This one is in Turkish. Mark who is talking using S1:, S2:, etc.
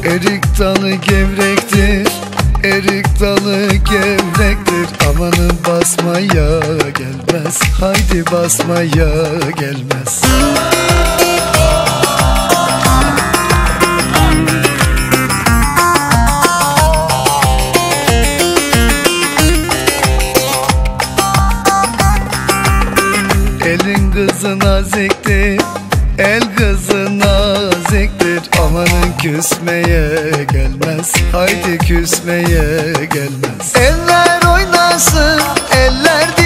S1: Erik dalı gevrektir, erik dalı gevrektir. Amanın basmaya gelmez, haydi basmaya gelmez. Elin kızı naziktir, el kızı naziktir. Amanın küsmeye gelmez, haydi küsmeye gelmez. Eller oynasın, eller